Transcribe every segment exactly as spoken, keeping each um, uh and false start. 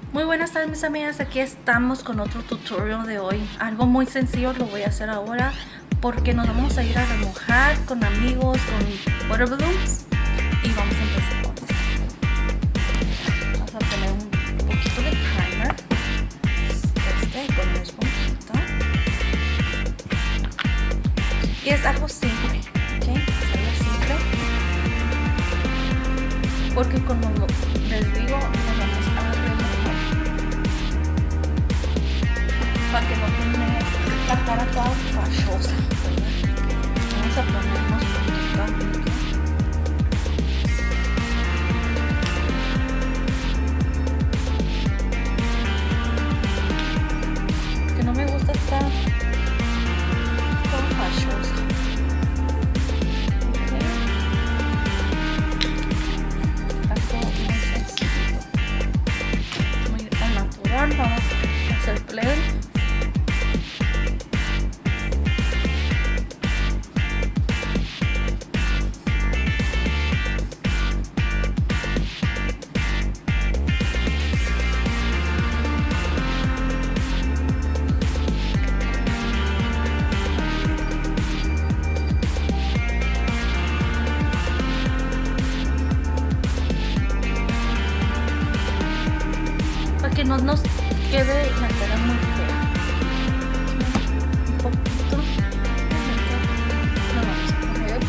Muy buenas tardes mis amigas, aquí estamos con otro tutorial de hoy. Algo muy sencillo lo voy a hacer ahora porque nos vamos a ir a remojar con amigos, con water balloons y vamos a empezar con esto. Vamos a poner un poquito de primer, este con una esponjita. Y es algo simple, ¿ok? Es algo simple porque como les digo, nos vamos a remojar para que no tenga la cara toda fachosa, ¿verdad? Vamos a ponernos poquito. Que no me gusta estar toda fachosa. Okay. Algo muy sencillo, muy al natural. Vamos a hacer play. Que no nos quede la cara muy fea. Un poquito. Lo vamos a poner.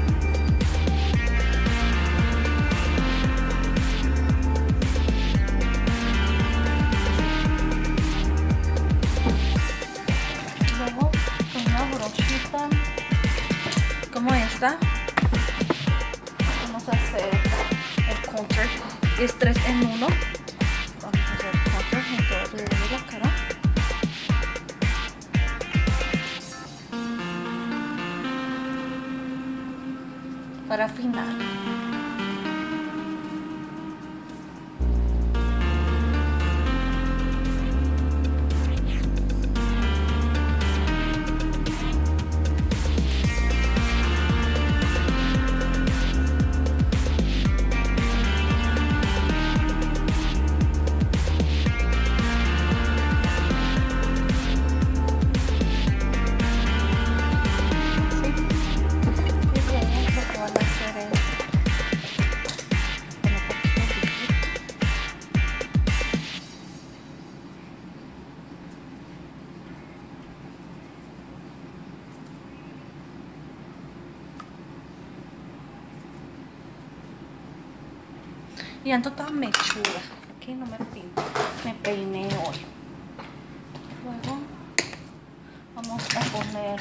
Luego con una brochita como esta vamos a hacer el contour. Es tres en uno. Alrededor de la cara. Para afinar. Y ando toda mechuda. Aquí no me pinto. Me peiné hoy. Luego vamos a poner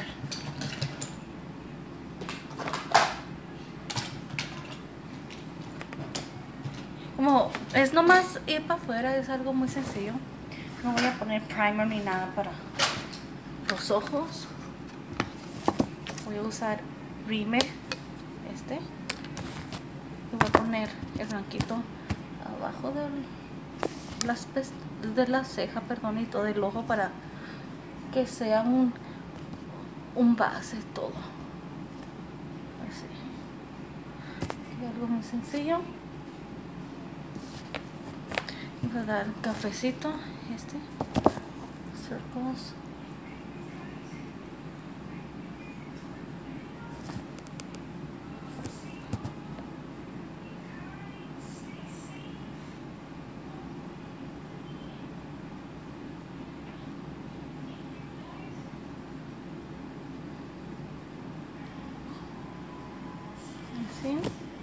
como es nomás ir para afuera, es algo muy sencillo. No voy a poner primer ni nada para los ojos. Voy a usar Rimmel este. Y voy a poner el blanquito abajo de las de la ceja, perdón, y todo el ojo para que sea un un base todo. Así. Y algo muy sencillo. Voy a dar cafecito, este, circles. Así.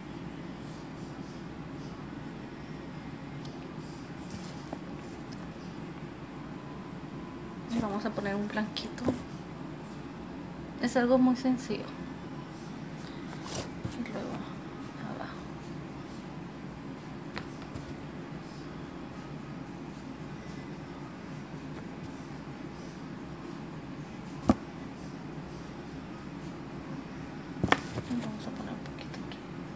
Y vamos a poner un blanquito. Es algo muy sencillo. Y luego abajo. Y vamos a poner un poquito aquí.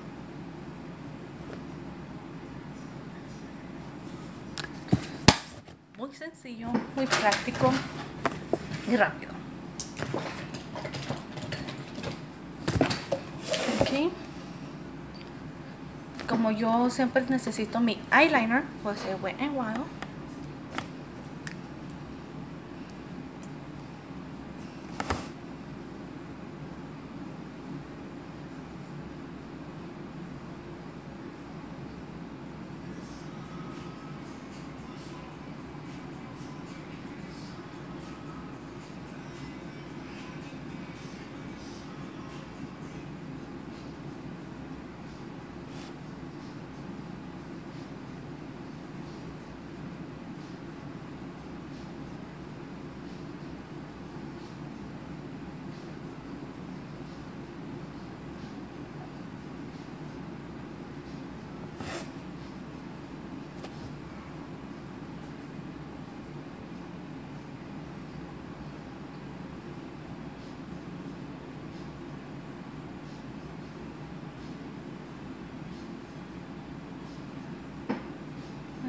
Muy sencillo, muy práctico y rápido. Ok. Como yo siempre necesito mi eyeliner, voy a hacer Wet n Wild.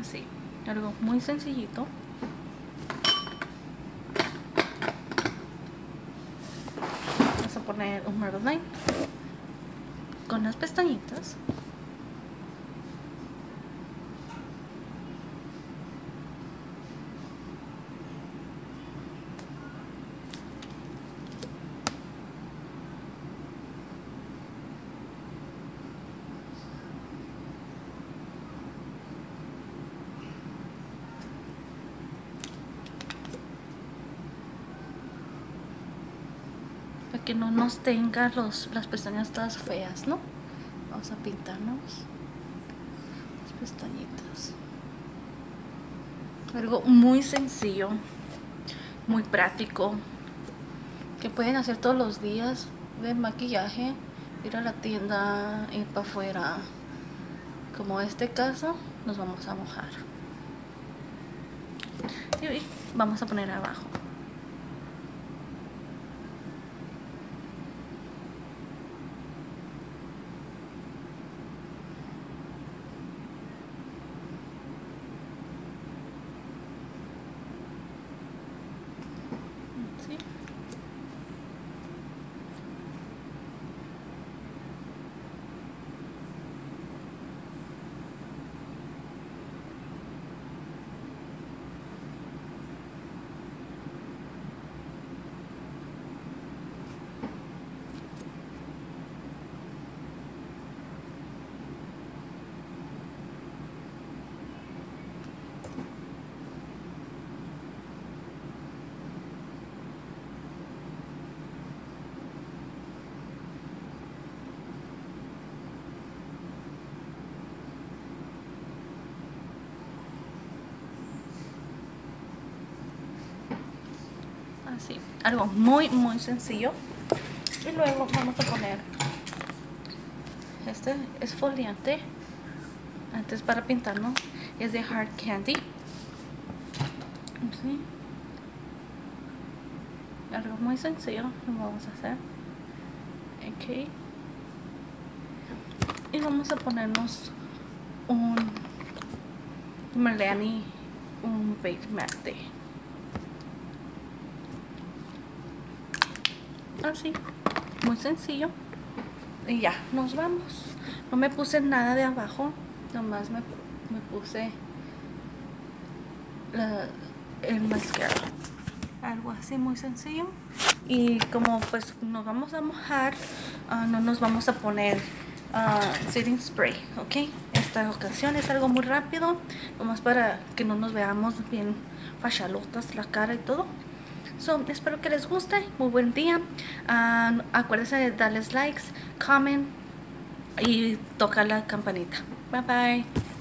Así, algo muy sencillito. Vamos a poner un Maybelline con las pestañitas. Para que no nos tenga los, las pestañas todas feas, ¿no? Vamos a pintarnos las pestañitas. Algo muy sencillo, muy práctico, que pueden hacer todos los días de maquillaje. Ir a la tienda, ir para afuera. Como este caso, nos vamos a mojar. Y vamos a poner abajo. ¿Sí? Así, algo muy muy sencillo. Y luego vamos a poner este esfoliante antes para pintarnos, es de Hard Candy. ¿Sí? Algo muy sencillo lo vamos a hacer. Ok, y vamos a ponernos un Milani, un Bake Matte. Así, muy sencillo. Y ya, nos vamos. No me puse nada de abajo, nomás me, me puse la, el mascara. Algo así muy sencillo. Y como pues nos vamos a mojar, uh, no nos vamos a poner uh, setting spray, ok. Esta ocasión es algo muy rápido, nomás para que no nos veamos bien fachalotas la cara y todo. So, espero que les guste. Muy buen día. Uh, acuérdense de darles likes, comment y tocar la campanita. Bye bye.